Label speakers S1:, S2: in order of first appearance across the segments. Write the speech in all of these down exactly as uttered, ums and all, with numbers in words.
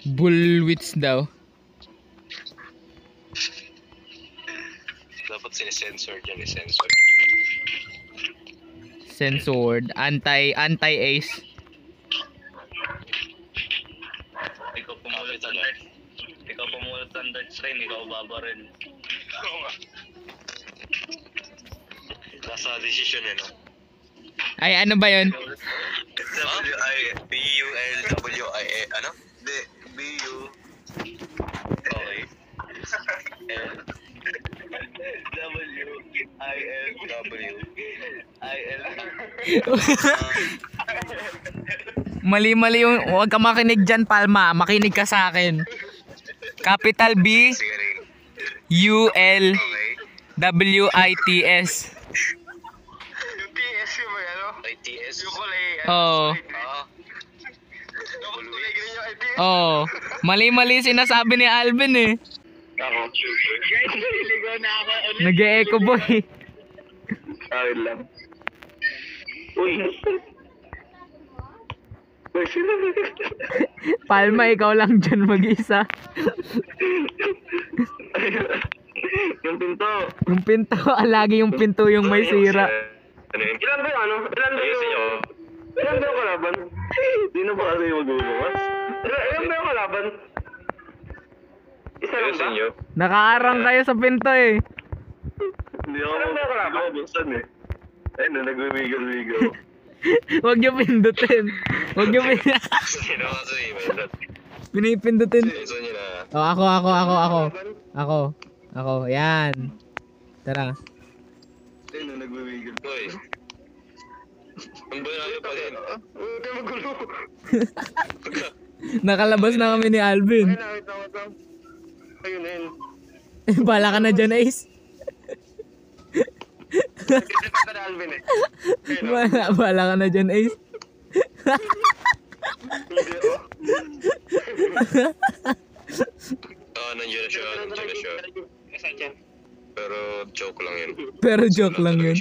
S1: Bullwits daw.
S2: Dapat sinesensor dyan, sensor.
S1: Censored. Anti, anti-ace.
S2: Ikaw pumulot ang dark. Ikaw pumulot ang dark strain, ikaw babaril. Oo nga. Nasa decision eh, no?
S1: Ay, ano ba yun?
S2: W I B U L W I A, ano? D B U Okay. L W I L W I L
S1: Mali-mali yung, huwag ka makinig dyan, Palma. Makinig ka sa akin. Capital B U L W I T S.
S2: Yung T S yung may ano? I T S? Yung kulay
S1: Oo.
S2: Dapat kulay green yung I T S.
S1: Oo. Mali-mali sinasabi ni Alvin eh.
S2: Ako. Guys, naliligaw na ako ulit.
S1: Nag-e-echo boy.
S2: Ayun lang. Uy. Uy, sino?
S1: Palma, ikaw lang dyan mag-isa.
S2: Yung pinto.
S1: Yung pinto, lagi yung pinto yung may sira.
S2: Ano yun? Ilan ba yung ano? Ilan ba yung... Ilan ba yung kalaban? Di na ba kasi yung magbubukas? Ilan ba yung kalaban? Isa lang ba?
S1: Nakaarang kayo sa pinto eh.
S2: Hindi ako mabuksan eh. Ayun na, nagwimigil-wigil.
S1: Huwag niyo pindutin. Huwag niyo pindutin.
S2: Sino kasi eh?
S1: Pinipindutin.
S2: Gusto niyo na.
S1: Oh, ako, ako, ako, ako. Ako. Ako, yan. Tara.
S2: Ayun na, nagwimigil. Boy. Ang banalo pa din. Huwag kayo magulo.
S1: Nakalabas na kami ni Alvin.
S2: Ayun na yun.
S1: Bala ka na dyan, Ace.
S2: Nagkisipan ka na Alvin eh.
S1: Bala, bala ka na dyan, Ace.
S2: Hindi oh. Ah, nandiyan na siya, nandiyan na siya. Nasaan siya? Pero joke lang yun.
S1: Pero joke lang yun.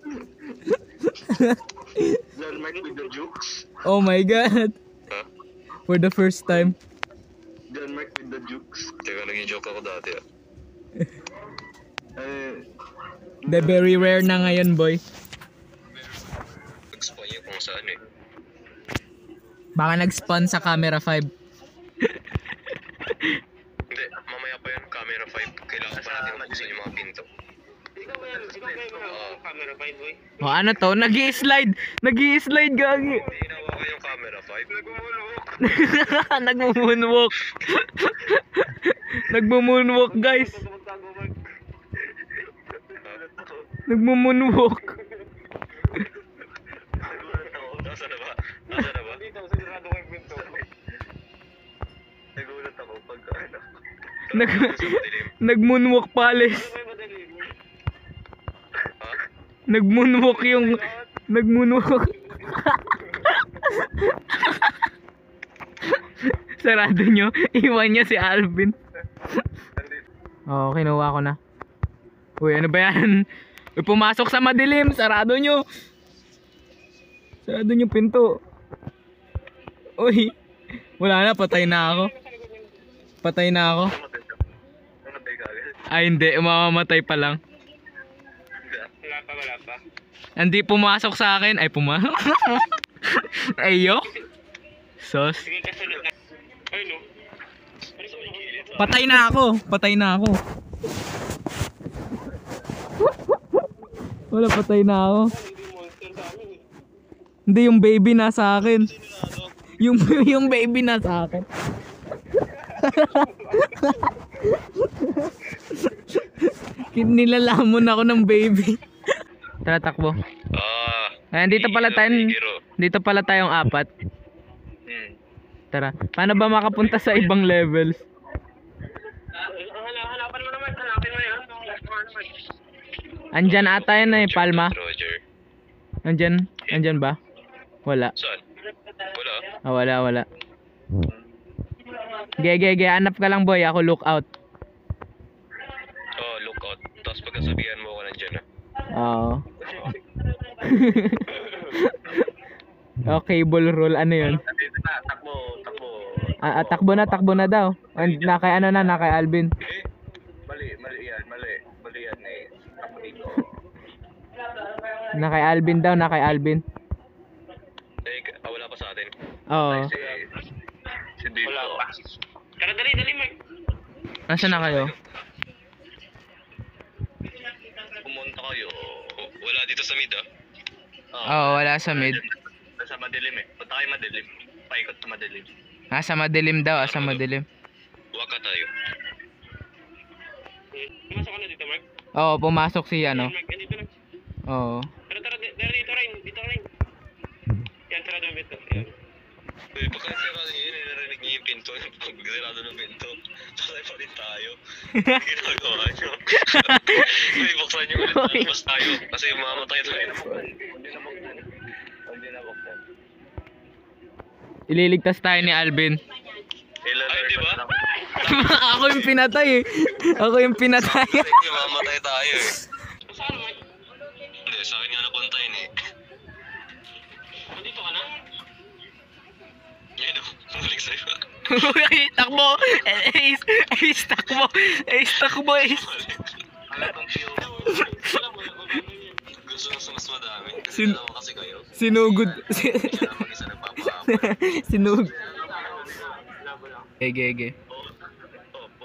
S2: John Mike with the jukes.
S1: Oh my God.
S2: Ha?
S1: For the first time.
S2: John Mike with the jukes. Teka, naging joke ako dati ah. Eh,
S1: The very rare na ngayon, boy.
S2: nag-spawn yun kung saan eh.
S1: Baka nag-spawn sa camera five.
S2: Hindi, mamaya pa yun, camera five. Kailangan pa natin mabuksan yung mga pinto. Ikaw ba yan? Ikaw ba yung camera five, boy?
S1: O ano to? Nag-i-slide! Nag-i-slide, gagi!
S2: Hindi ginawa ko yung camera five. Nag-moonwalk.
S1: Nag-moonwalk. Nag-moonwalk, guys. Nag-moonwalk.
S2: Nasa na ba? Nasa na ba? Dito, sinarado ko yung pinto. Nagulat ako pag ano.
S1: Nag Nag-moonwalk palace.
S2: Ha?
S1: Nag-moonwalk yung... Nag-moonwalk. Sarado nyo. Iwan niya si Alvin. Oo, oh, kinuha ko na. Uy, ano ba yan? Uy, pumasok sa madilim. Sarado nyo. Sarado nyo pinto. Uy. Wala na, patay na ako. Patay na ako.
S2: Namatay ka agad.
S1: Ay hindi, mamamatay pa lang.
S2: Wala pa, wala pa.
S1: Hindi pumasok sa akin. Ay pumasok. Ayo. Sos.
S2: Sige kasi na. Ay no.
S1: Patay na ako. Patay na ako. Wala, patay na ako. Hindi, yung baby nasa akin. Yung yung baby nasa akin. Nilalamon ako ng baby. Tara, takbo.
S2: Ah.
S1: Ayan, dito pala tayo. Dito pala tayong apat.
S2: Hmm.
S1: Tara. Paano ba makapunta sa ibang levels?
S2: Hanapan mo naman, hanapin mo yan.
S1: Andyan ata yan eh, Palma.
S2: Roger.
S1: Andyan, andyan ba? Wala.
S2: Saan? Wala.
S1: Ah, wala, wala. Ge, ge, ge, hanap ka lang, boy. Ako look out.
S2: Oh, look out. Tapos pagkasabihan mo ako nandyan ah.
S1: Oo. Oh, cable roll. Ano yun?
S2: Dito na, takbo, takbo.
S1: Ah, ah, takbo na, takbo na daw. And, na kay ano na, na kay Alvin.
S2: Eh, mali, mali yan, mali. Mali yan eh. Ako dito.
S1: Na kay Alvin daw, na kay Alvin.
S2: Eh, ah, wala pa sa atin.
S1: Oo.
S2: Si, si Dito. Wala pa. Tara, dali, dali, Mark.
S1: Nasaan na kayo?
S2: Pumunta kayo. Wala dito sa mid, ah.
S1: Oo, wala sa mid.
S2: Nasa madilim eh. Punta kayo madilim. Paikot sa madilim.
S1: Nasa madilim daw, asa madilim.
S2: Waka tayo. Pumasok ka na dito, Mark?
S1: Oo, pumasok si ano.
S2: Mark, dito lang.
S1: Oo.
S2: Tara, tara, dito rin. Dito rin. Yan, tara doon dito. Yan. Uy, baka sirado niyo yun, narinig niyo yung pinto. Pag sirado ng pinto, sakay pa rin tayo. Ginagawa niyo. Uy, buksan niyo ulit. Tapos tayo. Kasi mamatay tayo. Hindi na buksan. Hindi na buksan.
S1: Ililigtas tayo ni Alvin.
S2: Ay, di ba?
S1: Ako yung pinatay eh. Ako yung pinatay.
S2: Mamatay tayo eh. Saan naman? Hindi, sa akin nga napunta yun eh. Nandito ka na? Yan o, bumalik sa'yo.
S1: Uy, takbo! Ace! Ace, takbo! Ace, takbo, Ace!
S2: Wala pang piyo. Gusto mo sa mas madami. Kasi
S1: Sin-
S2: alam mo kasi kayo.
S1: Sinugod.
S2: Siya lang mag-isa nagpapahapon.
S1: Sinugod. Ege, ege.
S2: Opo.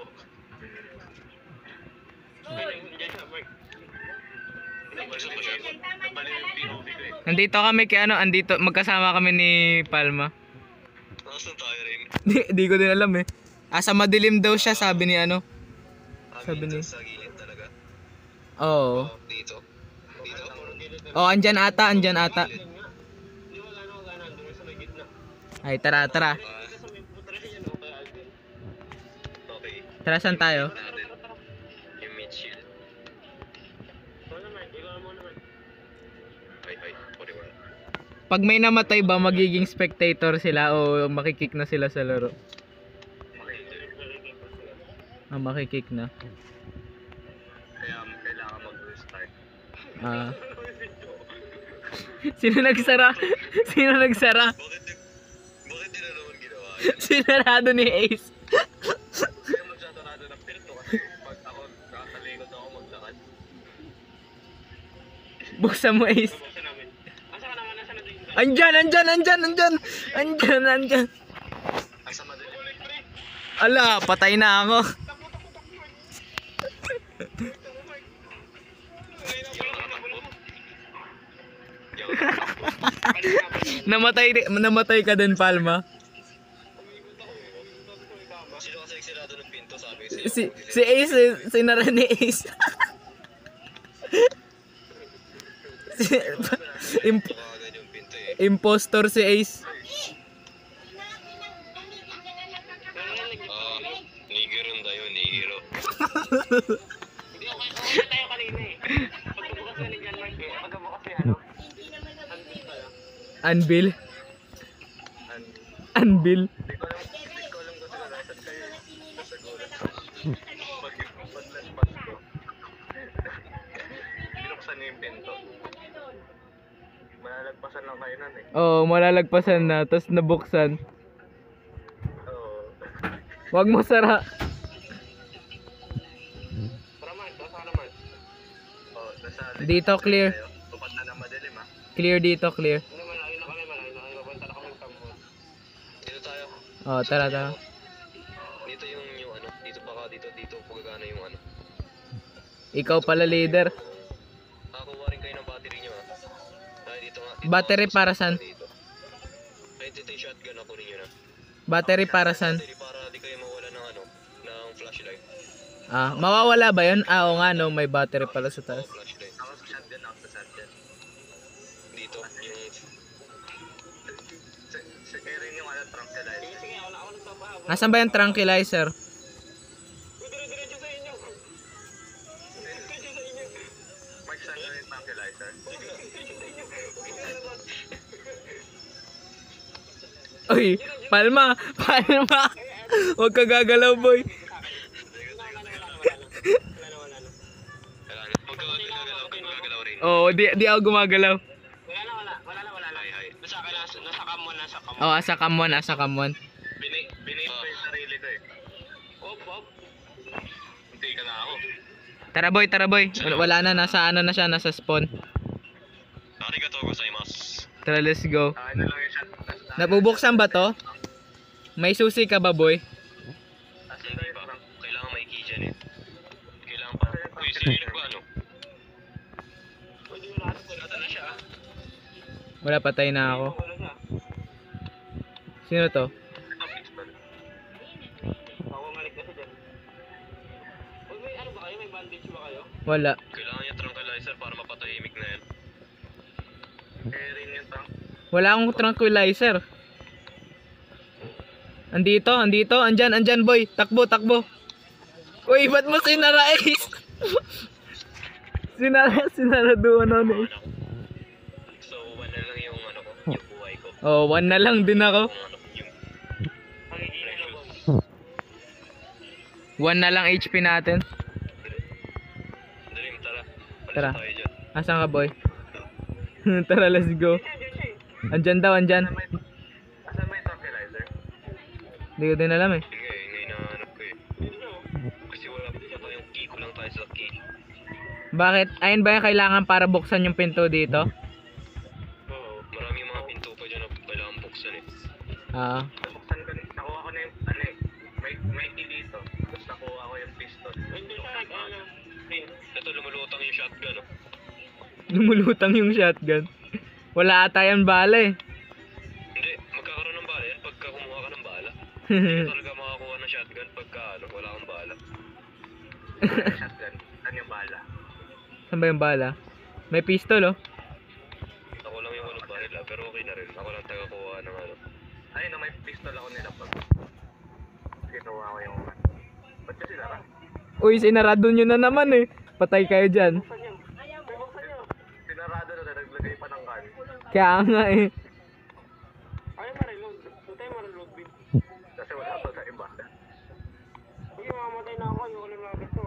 S1: Nandito kami kay ano, andito, magkasama kami ni Palma.
S2: Nasaan tayo rin?
S1: Di, di ko din alam eh. Asa madilim daw siya, sabi ni ano. Sabi ni.
S2: Sa gilid talaga.
S1: Oo.
S2: Dito. Dito?
S1: Oh, andyan ata, andyan ata. Ay, tara, tara.
S2: Okay.
S1: Tara, saan tayo?
S2: Natin. Yung mid shield. Ay, ay. forty-one.
S1: Pag may namatay ba, magiging spectator sila o makikick na sila sa laro? Ah, makikick na.
S2: Kaya kailangan mag-restart.
S1: Ah. Sino nagsara? Sino nagsara?
S2: Bakit di, bakit di na naman ginawa?
S1: Sinarado ni Ace.
S2: Kaya magsatarado ng pinto kasi pag ako kakalikot ako maglakad.
S1: Buksan mo, Ace.
S2: Buksan namin. Asa ka naman? Nasa na din?
S1: Andyan, andyan, andyan, andyan. Andyan, andyan.
S2: Asa madilim?
S1: Ala, patay na ako. namatay, namatay ka din, Palma.
S2: Sino kasi nagsirado ng pinto sabi?
S1: Si, si Ace, eh, sinara ni Ace. si, imp,
S2: yung pinto eh.
S1: impostor si Ace.
S2: Ah, nigiron tayo, nigiro. Hindi ako kaya tayo kanina eh. Pagkabukas na niyan, Mark eh. Pagkabukas na ano?
S1: Anvil. Anvil.
S2: Hindi ko alam, hindi ko alam kung sila nasan kayo. Nasa gulat. Pag paglaspas ko. Binuksan niyo yung pinto. Malalagpasan lang kayo nun eh.
S1: Oo, oh, malalagpasan na, tapos nabuksan.
S2: Oo.
S1: Wag mo sara.
S2: Tara man, nasa ka naman. Oo, nasa
S1: Dito clear.
S2: Tupat na na madilim ah.
S1: Clear dito, clear.
S2: Ano, malayo na kami, malayo na kami. Mapunta na kami sa kampo. Dito tayo.
S1: Oh, tara, tara.
S2: Dito yung, yung ano, dito pa ka, dito, dito, pagkagana yung ano.
S1: Ikaw pala leader.
S2: Nakakuha rin kayo ng battery nyo ah. Dahil dito nga. Dito
S1: Battery
S2: nga,
S1: para saan?
S2: Dito. Ay, dito yung shotgun ako ninyo na.
S1: Battery para saan?
S2: Battery para di kayo mawala ng ano, ng flashlight.
S1: Ah, mawawala ba yun? Ah, oo nga no, may battery pala sa taas.
S2: Oo, flashlight. Ako sa shotgun, ako sa shotgun. Dito, yung... Sige rin yung ano, tranquilizer. Sige, sige, ako na ako nagpapahabol.
S1: Nasaan ba yung tranquilizer?
S2: Dire-diretso sa inyo. Diretso sa inyo. Mike, saan na yung tranquilizer?
S1: Uy, Palma! Palma! Huwag ka gagalaw, boy. Oo, oh, di, di ako gumagalaw.
S2: Wala na, wala. Wala na, wala na. Nasa ka na, nasa kamon, nasa kamon.
S1: Oo, oh, asa kamon, asa kamon.
S2: Bini, Binate ko yung sarili ko eh. Op, op. Hindi ka na ako.
S1: Tara boy, tara boy. Wala na, nasa ano na siya, nasa spawn.
S2: Arigatou gozaimasu.
S1: Tara, let's go.
S2: Ano lang yung shot?
S1: Nabubuksan ba to? May susi ka ba boy?
S2: Hindi pa. Kailangan may key dyan eh. Kailangan pa. Uy, sino yung ano? Pwede mo na wala na siya ah.
S1: Wala, patay na ako. Sino to?
S2: Ako malik kasi dyan. Uy, may ano ba kayo? May bandage ba kayo?
S1: Wala.
S2: Kailangan niya tranquilizer para mapatahimik na yan. Eh, rin yung tank.
S1: Wala akong tranquilizer. Andito, andito, andyan, andyan boy. Takbo, takbo. Uy, ba't mo sinara Ace? sinara, sinara doon ano eh.
S2: So, one na lang yung ano ko, yung buhay ko.
S1: Oh, one na lang din ako. One na lang H P natin.
S2: Dalim, tara.
S1: Tara.
S2: Tayo dyan.
S1: Asan ka boy? Tara, let's go. Andyan daw, andyan.
S2: Asan may tranquilizer?
S1: Hindi ko din alam eh.
S2: Sige, ngayon na hanap ko eh. Kasi wala pa yung key ko lang tayo sa key.
S1: Bakit? Ayun ba yung kailangan para buksan yung pinto dito?
S2: Oo, marami yung mga pinto pa dyan na kailangan buksan eh.
S1: Ah.
S2: Buksan ko, nakuha ko na yung, ano eh, may, may key dito. Tapos nakuha ko yung piston. Hindi siya, ano, ito lumulutang yung shotgun oh.
S1: Lumulutang yung shotgun. Wala ata yan bala eh.
S2: Hindi, magkakaroon ng bala yan pagka kumuha ka ng bala. Hindi ka talaga makakuha ng shotgun pagka ano, wala kang bala. Shotgun, saan yung bala?
S1: Saan ba yung bala? May pistol oh.
S2: Ako lang yung walang baril ah, pero okay na rin. Ako lang taga kuha ng ano. Ay, no, may pistol ako nila pag kinuha ko yung ano. Ba't kasi nara?
S1: Uy, sinarado nyo na naman eh. Patay kayo dyan.
S2: Sinarado na, naglagay pa ng gun.
S1: Kaya nga eh.
S2: Ay, ma-reload. Huwag tayo ma-reload, bin. Kasi wala pa sa iba. Uy, mamamatay na ako. Yung ulit mga gusto.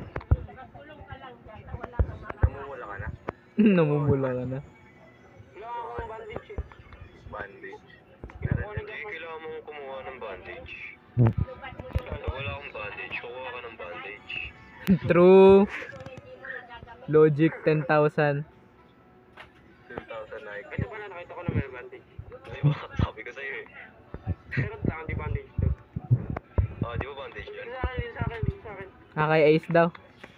S2: Namumula ka na?
S1: Namumula ka na.
S2: Wala ako ng bandage eh. Bandage? Hindi, kailangan mo kumuha ng bandage. Wala akong bandage. Kukuha ka ng bandage.
S1: True. Logic ten thousand.
S2: ten thousand na. Kasi pala nakita ko na may bandage. Ay ba? Sabi ko sa'yo eh. Pero lang, di bandage to. Ah, di ba bandage yan? Sa akin, sa akin, sa akin.
S1: Ah, kay Ace daw.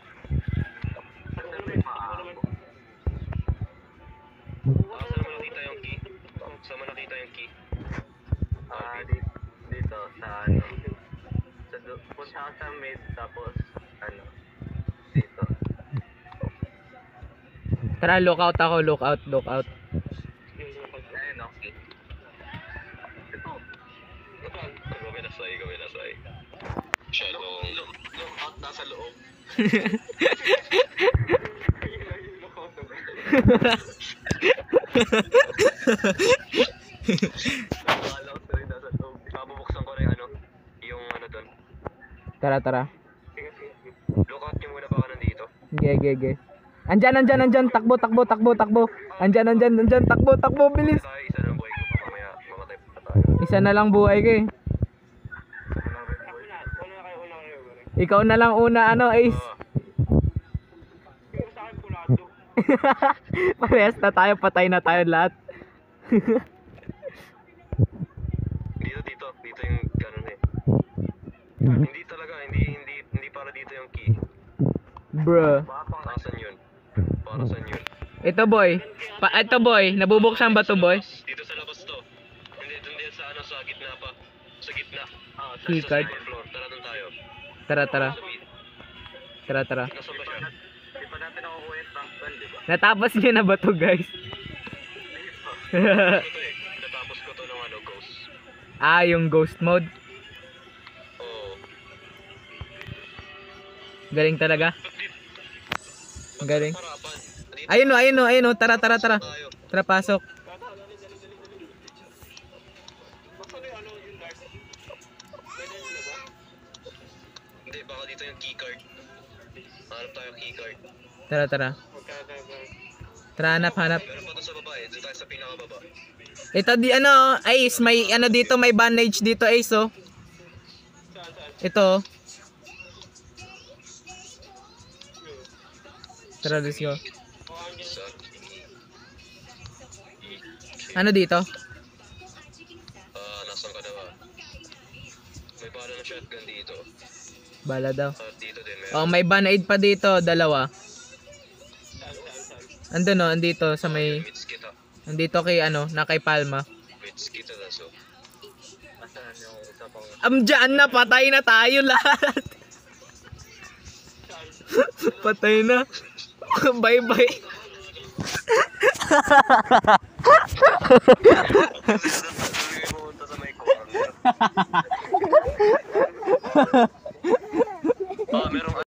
S2: Saan may paa ako? Ah, saan mo nakita yung key? Saan mo nakita yung key? Ah, dito, dito sa ano. Sa do, punta ka sa mid, tapos ano, dito.
S1: Tara, lookout ako, lookout, lookout.
S2: Ayun, okay. Ito. Kami nasay, kami nasay. Siya, lookout. Lookout nasa loob. Nakakala ko sa'yo nasa loob. Babubuksan ko na yung ano, yung ano doon.
S1: Tara, tara.
S2: Lookout niyo muna baka nandito.
S1: Ge, ge, ge. Andyan, andyan, andyan. Takbo, takbo, takbo, takbo. Andyan, andyan, andyan. Takbo, takbo, bilis.
S2: Tayo, isa na buhay ko. Mamaya, mamatay pa tayo.
S1: Isa na lang buhay ko eh. Ikaw na lang una, ano, Ace. Parehas na tayo, patay na tayo lahat.
S2: Dito, dito. Dito yung ganun eh. Hindi talaga, hindi, hindi, hindi para dito yung key.
S1: Bruh.
S2: Para saan yun? Para saan yun?
S1: Ito boy. Pa ito boy, nabubuksan ba to boy?
S2: Dito sa labas to. Hindi, hindi sa ano, sa gitna pa. Sa gitna. Ah, sa,
S1: Keycard.
S2: sa floor. Tara doon tayo.
S1: Tara, tara. Tara, tara.
S2: Nasaan ba siya? Di pa natin nakukuha yung tank gun, di ba?
S1: Natapos niyo na ba to guys?
S2: Ito eh. Natapos ko to ng ano, ghost.
S1: Ah, yung ghost mode.
S2: Oo.
S1: Galing talaga. Galing.
S2: Harapan. Dito
S1: Ayun o, ayun o, ayun o. Tara, tara, tara.
S2: tayo.
S1: Tara, pasok.
S2: Hindi, baka dito yung keycard. Hanap tayo yung keycard.
S1: Tara, tara. Tara, hanap, hanap.
S2: Meron pa to sa baba eh. Doon tayo sa pinakababa.
S1: Ito di ano, Ace, may ano dito, may bandage dito, Ace oh. Ito. Tara, let's go. Ano dito?
S2: Ah, nasan ka daw? May bala na shotgun dito.
S1: Bala daw.
S2: Ah, dito din meron.
S1: Oh, may band-aid pa dito, dalawa. Andun no, andito sa may...
S2: Mitz kita.
S1: Andito kay ano, na kay Palma.
S2: Mitz kita na so. Asan yung isa pang...
S1: Amdyan na, patay na tayo lahat. Patay na. Bye bye.
S2: Pumunta sa may corner. Ah, merong